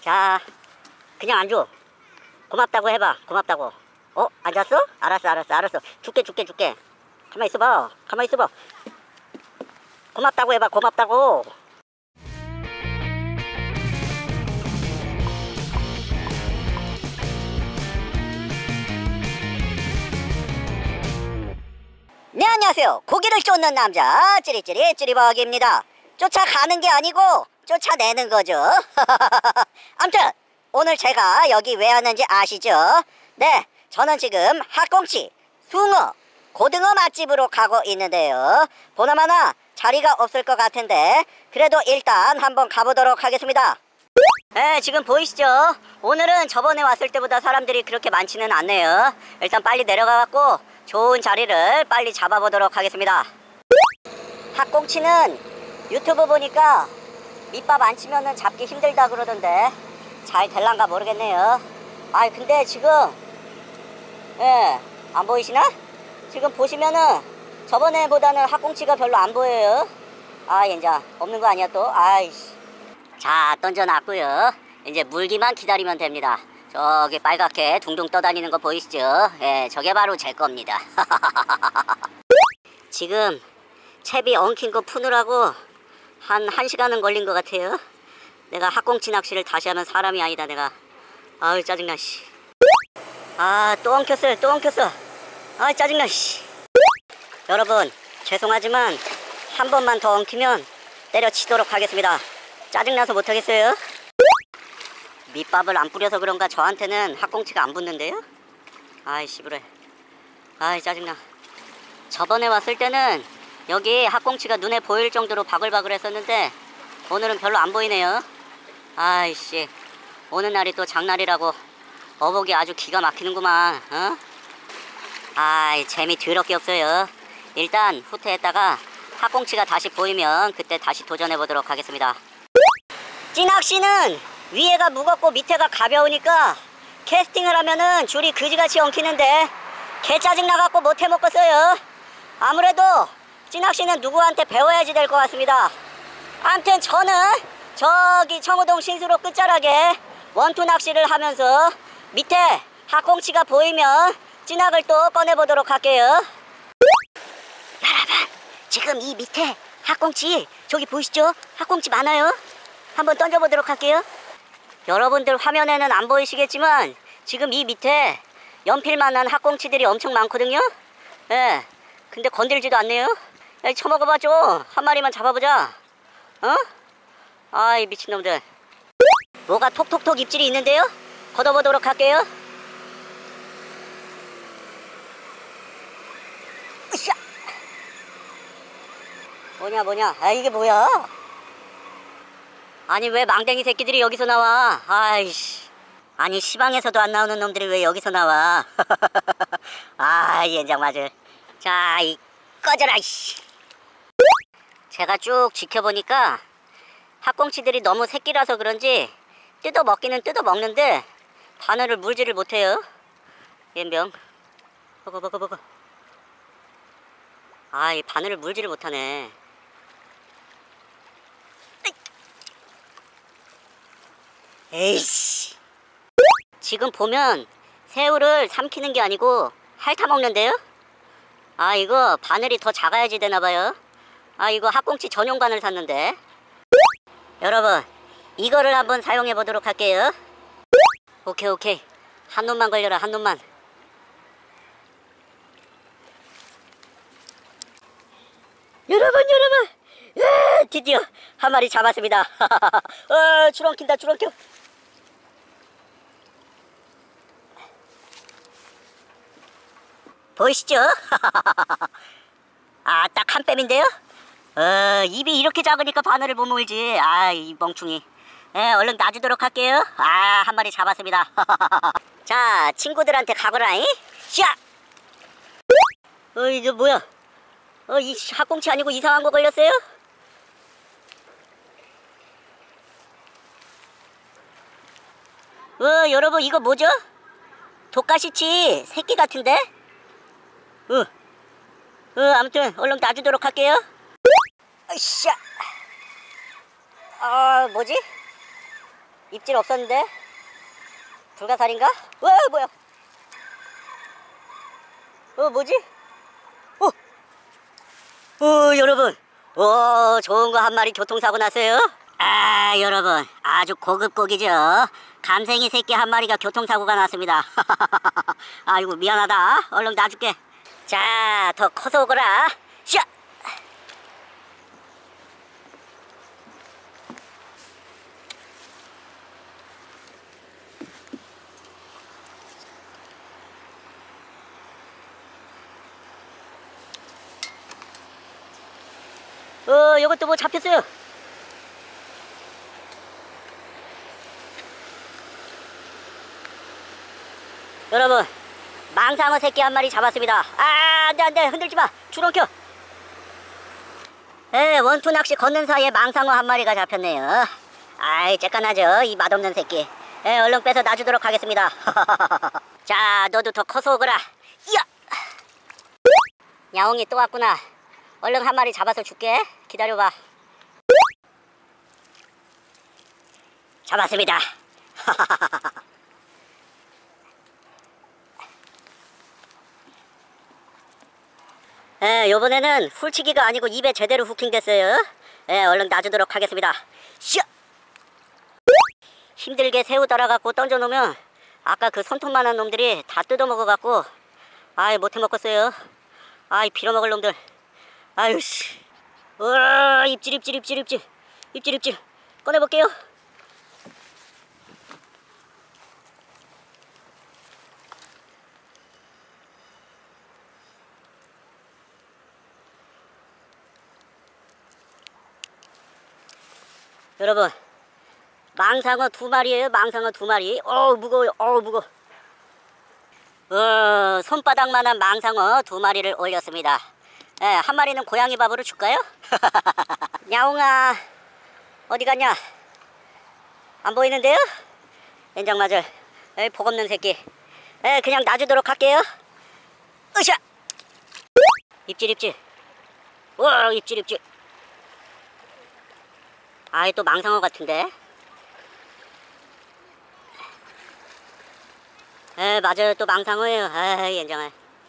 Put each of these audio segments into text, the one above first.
자, 그냥 안 줘. 고맙다고 해봐. 고맙다고. 앉았어? 알았어. 줄게. 가만히 있어봐. 고맙다고 해봐. 고맙다고. 네, 안녕하세요. 고기를 쫓는 남자 찌리버기입니다. 쫓아가는 게 아니고 쫓아내는 거죠. 아무튼 오늘 제가 여기 왜 왔는지 아시죠? 네, 저는 지금 학꽁치, 숭어, 고등어 맛집으로 가고 있는데요. 보나마나 자리가 없을 것 같은데 그래도 일단 한번 가보도록 하겠습니다. 네, 지금 보이시죠? 오늘은 저번에 왔을 때보다 사람들이 그렇게 많지는 않네요. 일단 빨리 내려가갖고 좋은 자리를 빨리 잡아보도록 하겠습니다. 학꽁치는 유튜브 보니까 밑밥 안 치면은 잡기 힘들다 그러던데 잘 될란가 모르겠네요. 근데 지금 안 보이시나? 지금 보시면은 저번에보다는 학꽁치가 별로 안 보여요. 이제 없는 거 아니야 또? 자, 던져놨고요. 이제 물기만 기다리면 됩니다. 저기 빨갛게 둥둥 떠다니는 거 보이시죠? 저게 바로 제 겁니다. 지금 채비 엉킨 거 푸느라고 한 1시간은 걸린 것 같아요. 내가 학꽁치 낚시를 다시 하면 사람이 아니다 내가. 짜증나 씨. 또 엉켰어요. 짜증나 씨. 여러분 죄송하지만 한 번만 더 엉키면 때려치도록 하겠습니다. 짜증나서 못하겠어요. 밑밥을 안 뿌려서 그런가 저한테는 학꽁치가 안 붙는데요? 씨부래. 짜증나. 저번에 왔을 때는 여기 학꽁치가 눈에 보일 정도로 바글바글 했었는데 오늘은 별로 안 보이네요. 씨. 오는 날이 또 장날이라고 어복이 아주 기가 막히는구만. 재미 더럽게 없어요. 일단 후퇴했다가 학꽁치가 다시 보이면 그때 다시 도전해보도록 하겠습니다. 찌낚시는 위에가 무겁고 밑에가 가벼우니까 캐스팅을 하면은 줄이 그지같이 엉키는데 개 짜증나갖고 못 해먹겠어요. 아무래도 찌낚시는 누구한테 배워야지 될 것 같습니다. 아무튼 저는 저기 청호동 신수로 끝자락에 원투 낚시를 하면서 밑에 학꽁치가 보이면 찌낚을 또 꺼내보도록 할게요. 여러분 지금 이 밑에 학꽁치 저기 보이시죠? 학꽁치 많아요. 한번 던져보도록 할게요. 여러분들 화면에는 안 보이시겠지만 지금 이 밑에 연필만한 학꽁치들이 엄청 많거든요. 근데 건들지도 않네요. 처먹어봐 좀. 한 마리만 잡아보자. 이 미친놈들. 뭐가 톡톡톡 입질이 있는데요? 걷어보도록 할게요. 으쌰. 뭐냐 이게 뭐야? 왜 망댕이 새끼들이 여기서 나와? 아니 시방에서도 안 나오는 놈들이 왜 여기서 나와? 연장 맞을. 자, 꺼져라 이씨. 제가 쭉 지켜보니까 학꽁치들이 너무 새끼라서 그런지 뜯어먹기는 뜯어먹는데 바늘을 물지를 못해요. 연병 먹어. 이 바늘을 물지를 못하네. 에이씨. 지금 보면 새우를 삼키는 게 아니고 핥아먹는데요? 이거 바늘이 더 작아야지 되나봐요. 이거 학꽁치 전용 바늘 샀는데. 여러분 이거를 한번 사용해 보도록 할게요. 오케이. 한 놈만 걸려라. 한 놈만. 여러분 드디어 한 마리 잡았습니다. 주렁킨다. 보이시죠? 딱 한 뺨인데요? 입이 이렇게 작으니까 바늘을 못 물지. 이 멍충이. 얼른 놔주도록 할게요. 한 마리 잡았습니다. 자, 친구들한테 가거라잉. 샤! 이거 뭐야? 이 학꽁치 아니고 이상한 거 걸렸어요? 여러분 이거 뭐죠? 독가시치 새끼 같은데? 아무튼 얼른 놔주도록 할게요. 으쌰. 뭐지? 입질 없었는데? 불가사리인가? 와, 뭐야? 뭐지? 여러분. 좋은 거 한 마리 교통사고 났어요. 여러분. 아주 고급 고기죠. 감생이 새끼 한 마리가 교통사고가 났습니다. 아이고, 미안하다. 얼른 놔줄게. 자, 더 커서 오거라. 샤! 요것도 뭐 잡혔어요. 여러분, 망상어 새끼 한 마리 잡았습니다. 안돼 흔들지마. 줄어 켜. 원투 낚시 걷는 사이에 망상어 한 마리가 잡혔네요. 아이, 쬐깐하죠 이 맛없는 새끼. 얼른 빼서 놔주도록 하겠습니다. 자, 너도 더 커서 오거라. 이야! 야옹이 또 왔구나. 얼른 한 마리 잡아서 줄게. 기다려봐. 잡았습니다. 요번에는 훌치기가 아니고 입에 제대로 후킹 됐어요. 얼른 놔주도록 하겠습니다. 슈! 힘들게 새우 달아갖고 던져놓으면 아까 그 손톱만한 놈들이 다 뜯어먹어갖고 아이, 못해 먹겠어요. 아이, 빌어먹을 놈들. 아유 씨. 입질 꺼내볼게요. 여러분, 망상어 2마리예요. 망상어 2마리. 무거워요. 무거워. 손바닥만한 망상어 2마리를 올렸습니다. 한 마리는 고양이 밥으로 줄까요? 야옹아, 어디 갔냐? 안 보이는데요? 연장맞을 복 없는 새끼. 그냥 놔주도록 할게요. 으쌰! 입질. 입질. 아이, 또 망상어 같은데. 맞아요. 또 망상어예요. 연장아.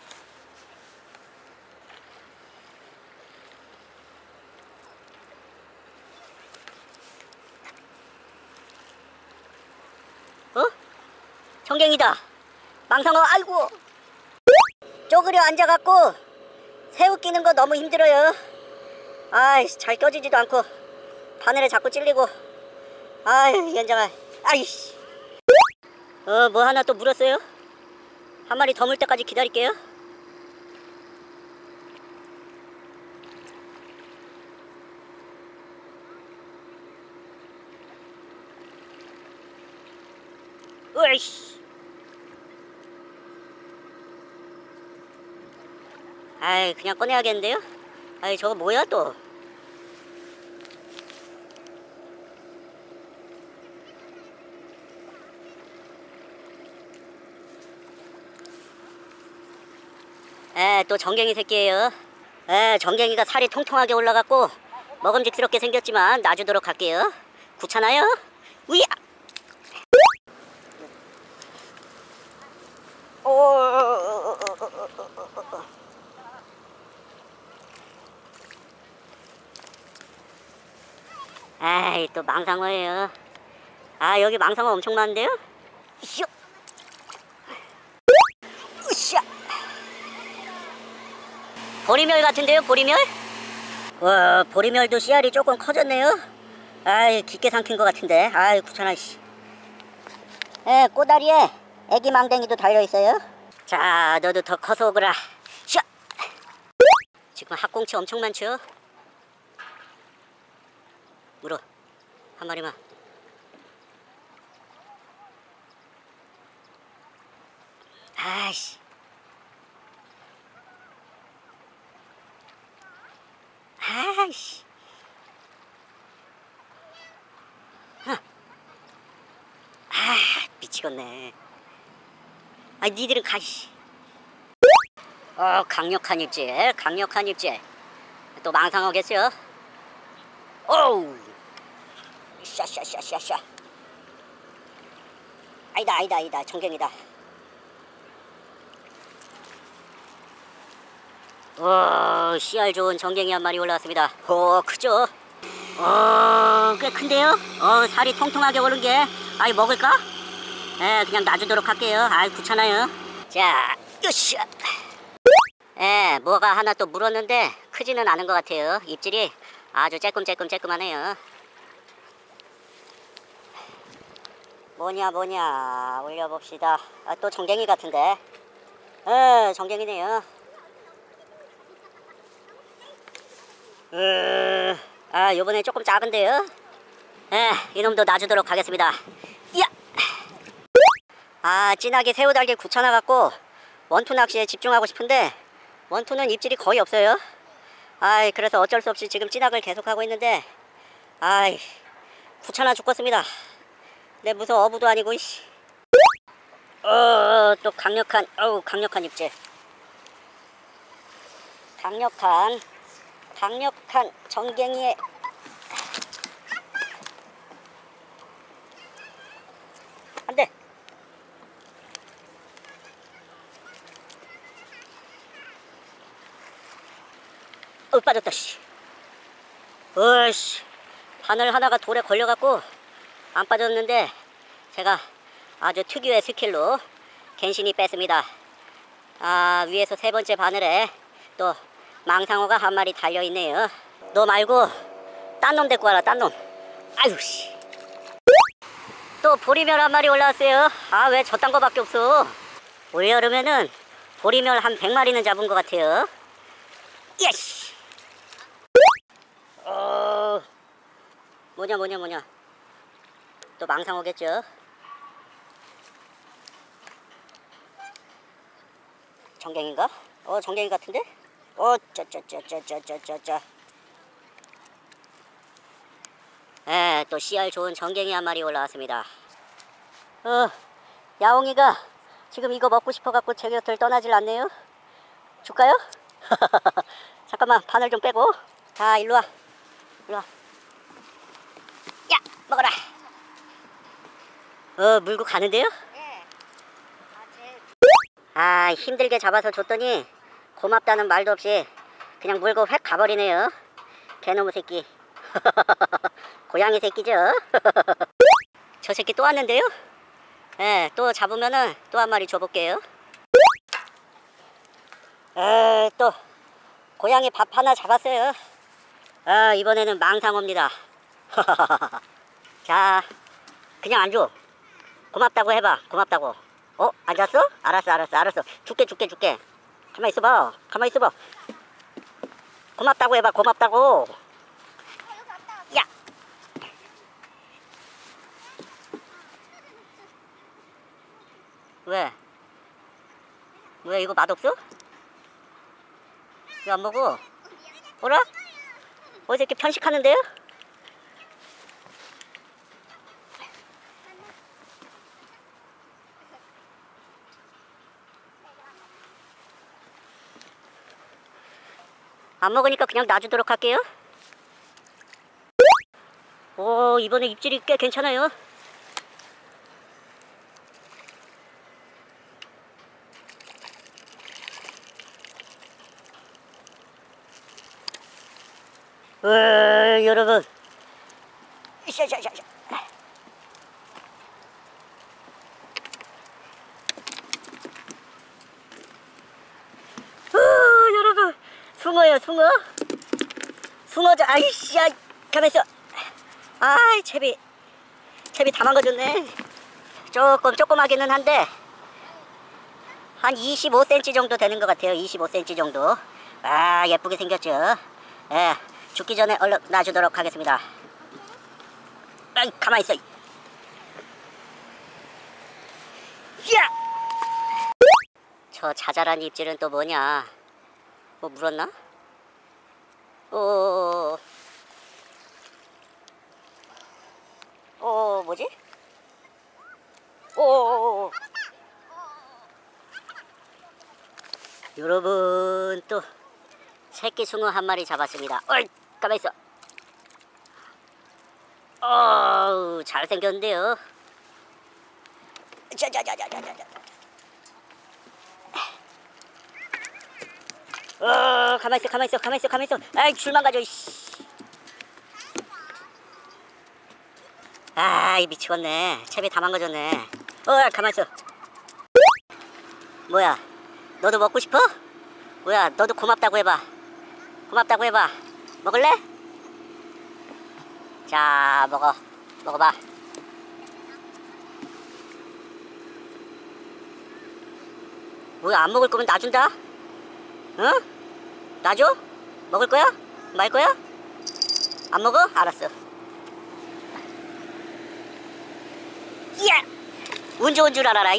정갱이다. 망상어. 아이고, 쪼그려 앉아갖고 새우 끼는 거 너무 힘들어요. 아이씨, 잘 껴지지도 않고 바늘에 자꾸 찔리고. 아유, 연장아. 아이씨. 뭐 하나 또 물었어요? 한 마리 더 물 때까지 기다릴게요. 으이씨. 아이, 그냥 꺼내야겠는데요? 아이, 저거 뭐야 또? 또 정갱이 새끼예요. 정갱이가 살이 통통하게 올라갔고 먹음직스럽게 생겼지만 놔주도록 할게요. 귀찮아요? 우야! 아이, 또 망상어예요. 여기 망상어 엄청 많은데요? 이쇼! 으쌰! 보리멸 같은데요, 보리멸? 보리멸도 씨알이 조금 커졌네요. 아이, 깊게 삼킨 것 같은데. 아이, 귀찮아, 씨. 꼬다리에 애기 망댕이도 달려있어요. 자, 너도 더 커서 오거라. 샤! 지금 학꽁치 엄청 많죠? 물어. 한 마리만. 아이씨. 아이씨. 미치겠네. 니들은 가시. 강력한 입질. 또 망상어겠어요? 오우. 샤샤샤샤샤. 아니다. 전갱이다. 씨알 좋은 전갱이 한 마리 올라왔습니다. 크죠? 꽤 큰데요? 살이 통통하게 오른 게, 먹을까? 그냥 놔주도록 할게요. 귀찮아요. 자, 으쌰. 뭐가 하나 또 물었는데 크지는 않은 것 같아요. 입질이 아주 쬐끔하네요. 뭐냐 올려봅시다. 또 전갱이 같은데. 전갱이네요. 요번에 조금 작은데요. 이놈도 놔주도록 하겠습니다. 진하게 새우달기 귀찮아갖고 원투 낚시에 집중하고 싶은데 원투는 입질이 거의 없어요. 그래서 어쩔 수 없이 지금 찌낚을 계속하고 있는데 귀찮아 죽겠습니다. 내 무슨 어부도 아니고. 또 강력한 입질. 강력한 전갱이의 안돼. 빠졌다. 바늘 하나가 돌에 걸려갖고 안 빠졌는데 제가 아주 특유의 스킬로 갠신히 뺐습니다. 위에서 세 번째 바늘에 또 망상어가 한 마리 달려있네요. 너 말고 딴 놈 데리고 와라. 딴 놈. 또 보리멸 한 마리 올라왔어요. 왜 저딴 거밖에 없어. 올여름에는 보리멸 한 100마리는 잡은 것 같아요. 예시. 뭐냐. 또 망상어겠죠. 전갱인가? 전갱이 같은데? 또 씨알 좋은 전갱이 한 마리 올라왔습니다. 야옹이가 지금 이거 먹고 싶어갖고 제 곁을 떠나질 않네요. 줄까요? 잠깐만 바늘 좀 빼고. 일로와. 야, 먹어라. 물고 가는데요? 힘들게 잡아서 줬더니 고맙다는 말도 없이 그냥 물고 획 가버리네요. 개놈의 새끼. 고양이 새끼죠. 저 새끼 또 왔는데요? 또 잡으면은 또 한 마리 줘볼게요. 또 고양이 밥 하나 잡았어요. 이번에는 망상어입니다. 자, 그냥 안 줘. 고맙다고 해봐. 고맙다고. 안 잤어? 알았어. 줄게. 가만히 있어봐. 고맙다고 해봐. 고맙다고. 야. 왜 이거 맛없어? 왜 안 먹어? 뭐라? 어디 이렇게 편식하는데요? 안 먹으니까 그냥 놔주도록 할게요. 이번에 입질이 꽤 괜찮아요. 여러분. 여러분. 숭어요, 숭어. 가만있어. 채비 다 망가졌네. 조그마기는 한데 한 25cm 정도 되는 것 같아요. 25cm 정도. 예쁘게 생겼죠. 죽기 전에 얼른 놔주도록 하겠습니다. 가만있어. 저 자잘한 입질은 또 뭐냐? 뭐 물었나? 뭐지? 여러분, 또 새끼 숭어 한 마리 잡았습니다. 가만있어. 잘생겼는데요. 자자자자자자자. 가만있어. 아이, 줄만 가져, 이씨. 아이, 미치겠네. 채비 다 망가졌네. 가만있어. 뭐야, 너도 먹고 싶어? 뭐야, 너도 고맙다고 해봐. 먹을래? 자, 먹어봐. 뭐야, 안 먹을 거면 놔준다? 응? 놔줘? 먹을 거야? 말 거야? 안 먹어? 알았어. 야! 운 좋은 줄 알아라.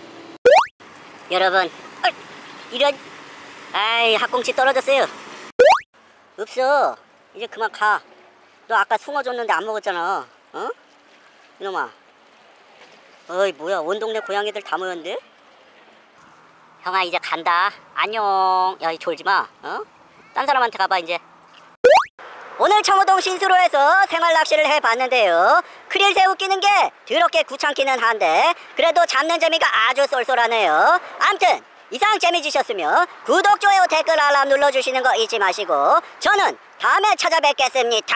여러분, 이런, 아이, 학꽁치 떨어졌어요. 없어. 이제 그만 가. 너 아까 숭어 줬는데 안 먹었잖아. 어? 이놈아. 어이, 뭐야, 온 동네 고양이들 다 모였는데? 형아, 이제 간다. 안녕. 야, 졸지마. 딴 사람한테 가봐, 이제. 오늘 청호동 신수로에서 생활 낚시를 해봤는데요. 크릴새우 끼는 게 더럽게 귀찮기는 한데 그래도 잡는 재미가 아주 쏠쏠하네요. 암튼 이상 재미지셨으면 구독, 좋아요, 댓글, 알람 눌러주시는 거 잊지 마시고 저는 다음에 찾아뵙겠습니다.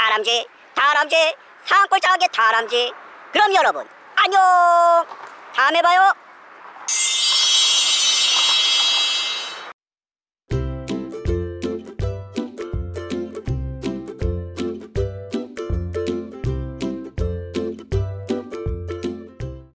다람쥐 산골짜기 다람쥐. 그럼 여러분 안녕. 다음에 봐요.